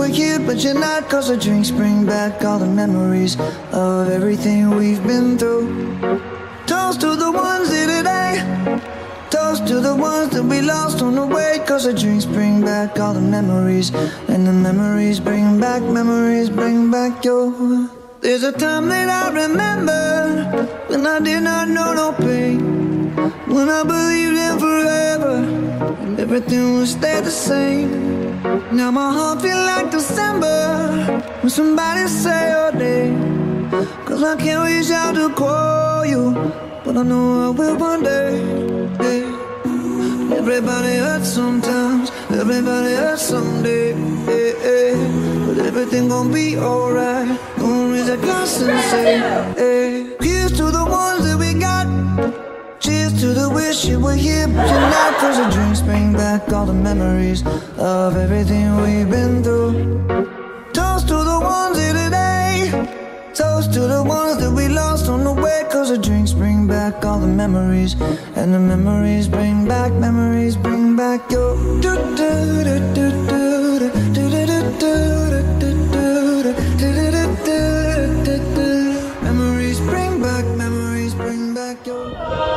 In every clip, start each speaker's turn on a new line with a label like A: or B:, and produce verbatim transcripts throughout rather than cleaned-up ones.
A: were here, but you're not. Cause the drinks bring back all the memories of everything we've been through. Toast to the ones here today. Toast to the ones that we lost on the way. Cause the drinks bring back all the memories, and the memories bring back, memories bring back your. There's a time that I remember when I did not know no pain, when I believed in forever and everything would stay the same. Now my heart feel like December when somebody say your name. Cause I can't reach out to call you, but I know I will one day. Yeah. Everybody hurts sometimes, everybody hurts someday. Yeah, yeah. But everything gon' be alright. Gonna raise a glass and say, hey. Here's to the ones that we got. Cheers to the wish you were here, but you're not. Cause the drinks bring back all the memories of everything we've been through. Toast to the ones here today. Toast to the ones that we lost on the way. Cause the drinks bring back all the memories, and the memories bring back, memories bring back your. Memories bring back, memories bring back your.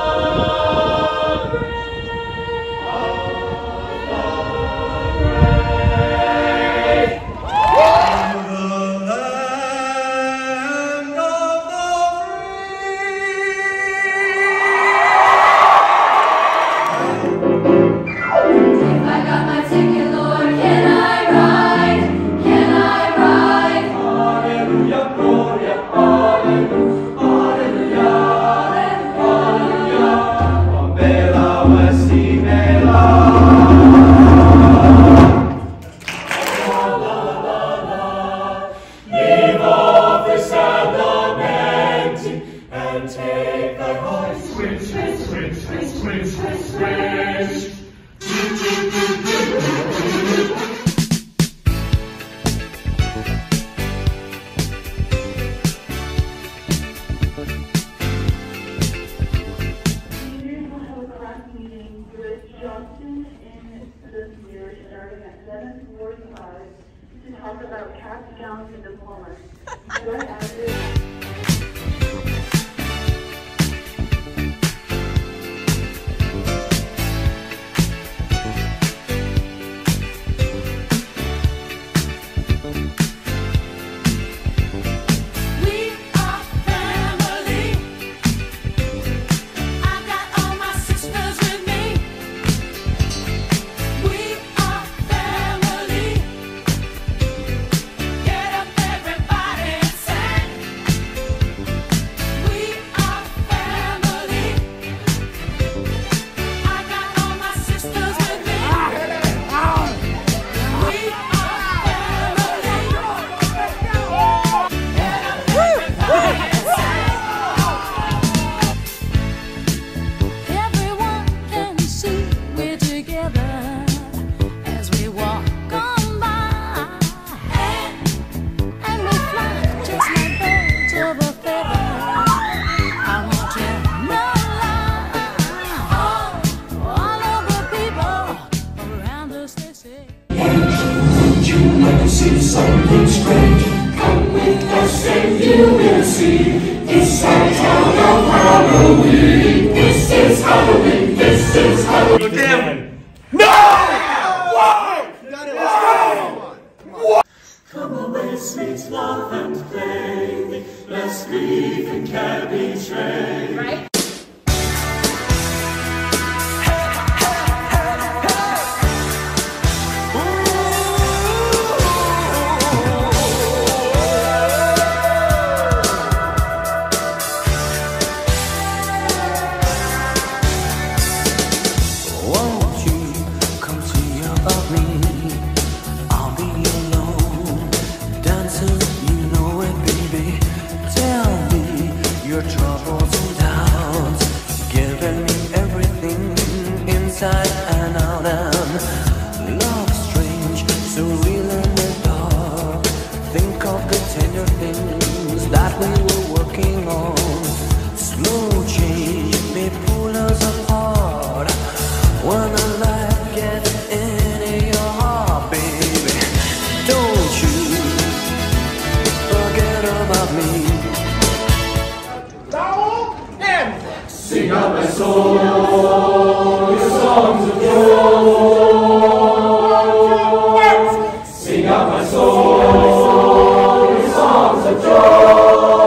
B: seven forty-five to talk about cats, gowns, and diplomas. What active
C: see something strange. Come with us and you will see. It's our town of Halloween. This is Halloween. This is Halloween.
D: No! Why? No! What?
C: Come away, sweet love, and play. Let's grieve and care betray. Right?
E: And out and love strange, so real in the dark. Think of the tender things that we were working on. Slow change may pull us apart when the light gets into your heart, baby. Don't you me.
D: Vowel and
C: Sing out my soul, your songs of joy. Sing out my soul, your songs of joy.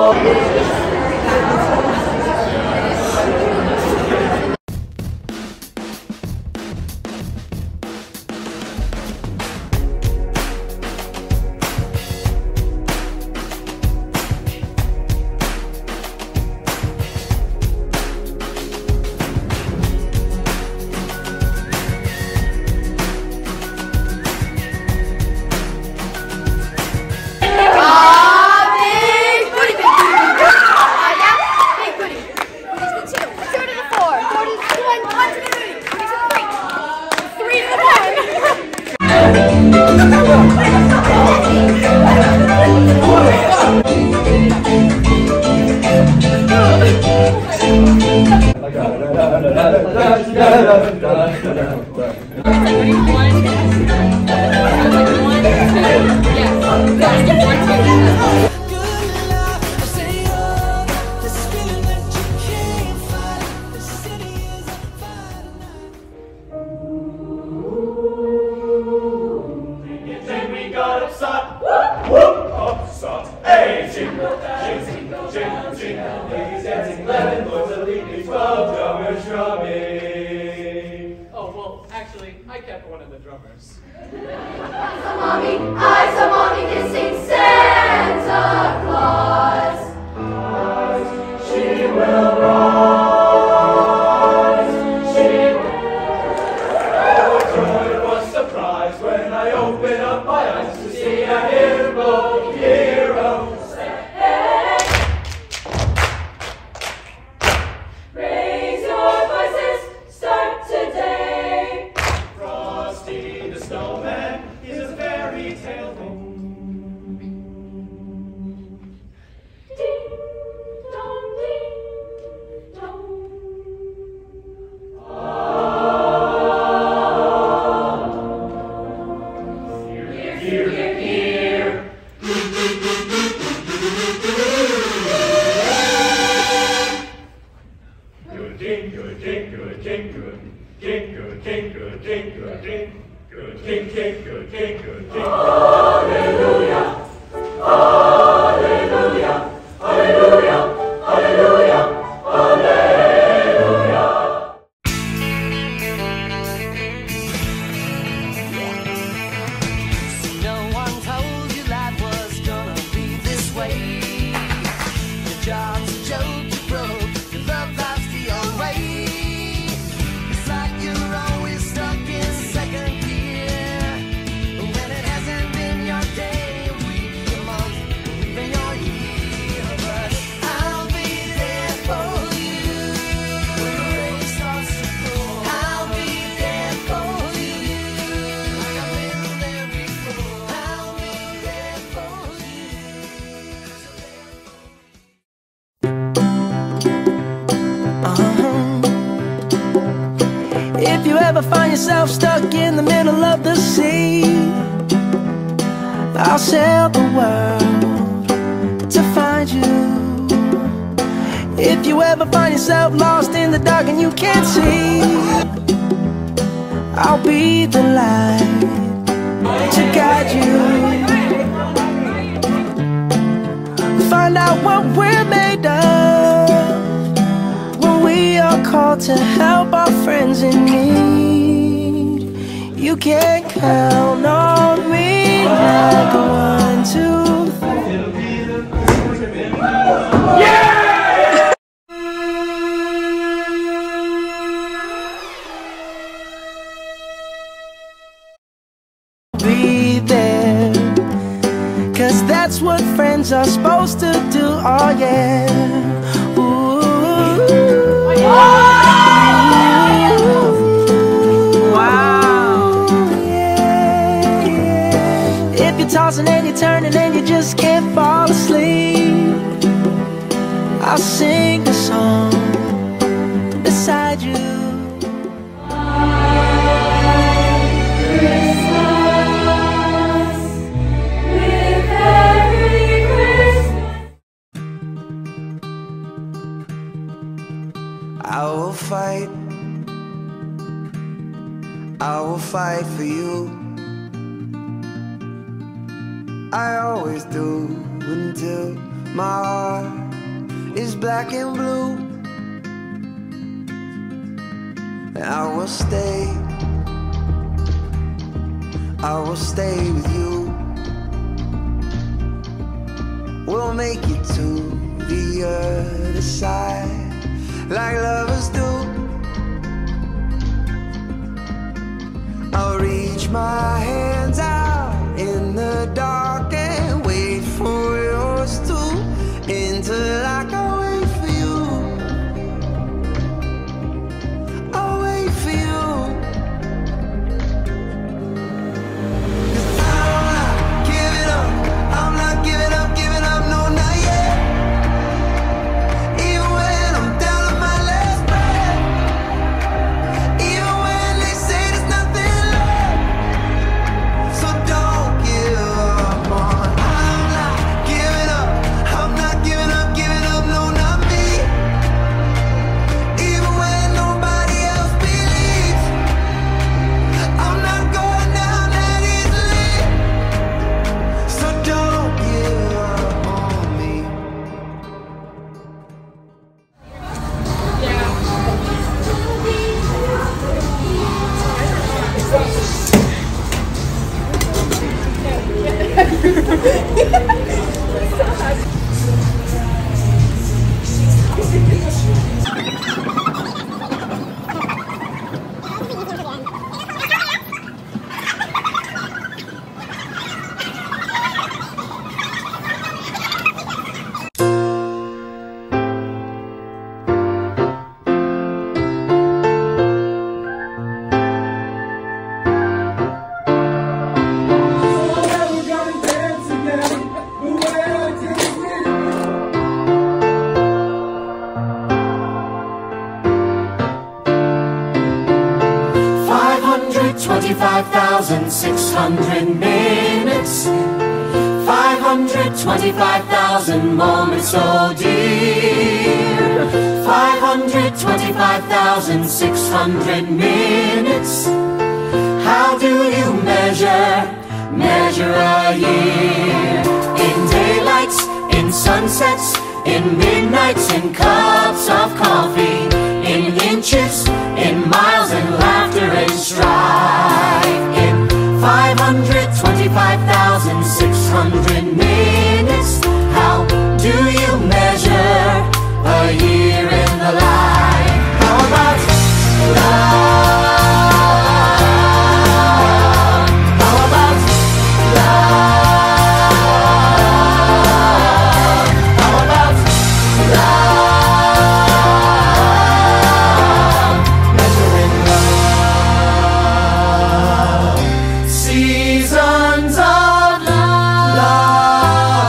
F: Oh, well, actually, I kept one of the drummers.
G: Mommy, I saw Mommy kissing Santa Claus. She will rise. She will.
C: What joy was surprised when I opened up my eyes to see a hero, hero.
G: Raise your voices, start today.
C: Frosty the Snowman is a fairy tale.
G: Ding dong, ding dong.
C: Here, here, here. Good ding, good ding, good ding, good ding, good ding, good ding, good ding, good ding, ding, good ding, good ding. Hallelujah, hallelujah, hallelujah, hallelujah, hallelujah.
E: No one told you life was gonna be this way. Your job's a joke you broke, your love life's the old way. It's like you're always stuck in second gear. When it hasn't been your day, a week, a month, even your year. But I'll be there for you when the rain starts to pour. I'll be there for you like I've been there before. I'll be there for you. If you ever find yourself stuck in the middle of the sea, I'll sail the world to find you. If you ever find yourself lost in the dark and you can't see, I'll be the light to guide you. Find out what we're made of when we are called to help our friends in need. You can count on me like one, two, three. Be there, 'cause that's what friends are supposed to do. Oh yeah. Ooh. Wow. Yeah, yeah. If you're tossing and you're turning and you just can't fall asleep, I'll sing a song beside you.
A: fight for you. I always do until my heart is black and blue. I will stay, I will stay with you. We'll make it to the other side like lovers do. I'll reach my hands out in the dark and wait for yours to, until I can wait for you. I'll wait for you. 'Cause I'm not giving up, I'm not giving up, giving up, no, not yet. Even when I'm down to my last breath, even when they say there's nothing left. So don't give up on, I'm not giving up, I'm not giving up, giving up, no, not me. Even when nobody else believes, I'm not going down that easily. So don't give up on me.
C: Twenty-five thousand six hundred minutes, five hundred twenty-five thousand moments, oh dear. Five hundred twenty-five thousand six hundred minutes. How do you measure, measure a year? In daylights, in sunsets, in midnights, in cups of coffee, in inches, in miles, and laughter and strife. In five hundred twenty-five thousand six hundred minutes, how do you measure a year in the life? How about love? How about love? How about love? Measuring love. Seasons of love.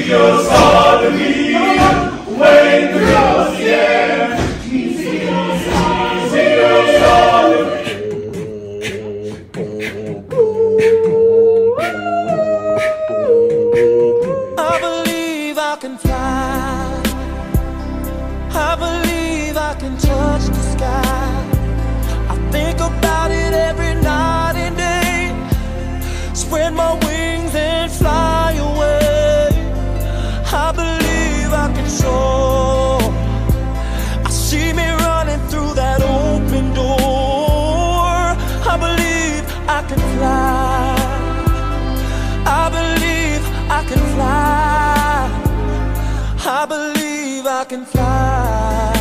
C: Ezekiel's Father me, wave the girls in the air. Ezekiel's Father me.
E: I believe I can fly. I believe I can touch the sky. I think about it every night and day. Spread my wings and fly away. I believe I can soar. I see me running through that open door. I believe I can fly. I believe I can fly. I believe I can fly.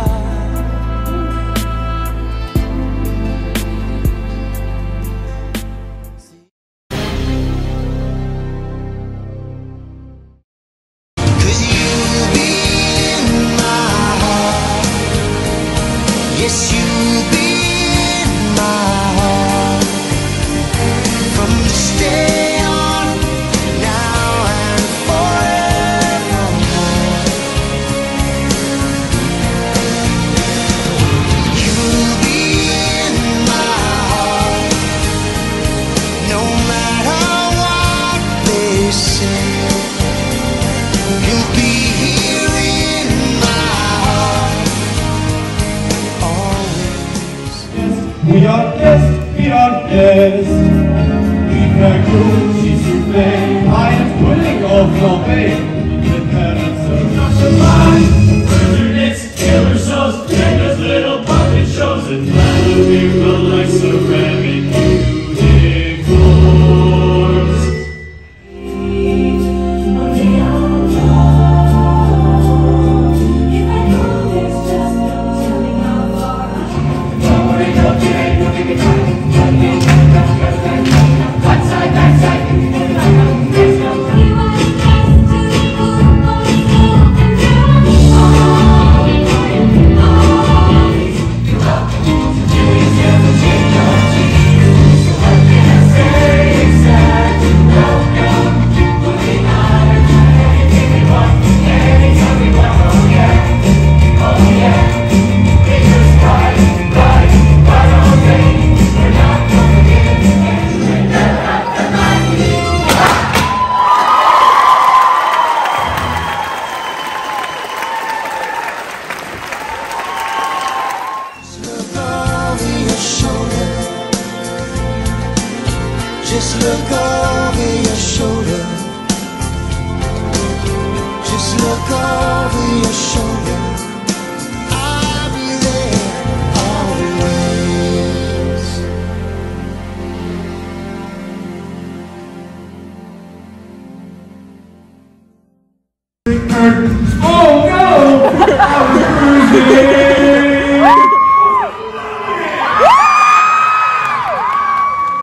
A: Yes, you'll be in my heart from this day on, now and forevermore. You'll be in my heart, no matter what they say. You'll be here in my heart.
C: We are guests, we are guests. Hyper cool, she's soufflé. I am pulling off flambe. The parents of Doctor Mine. Wilderness, killer shows, Vegas little puppet shows, and Vladimir like ceramic unicorns.
A: Just look over your shoulder. Just look over your shoulder.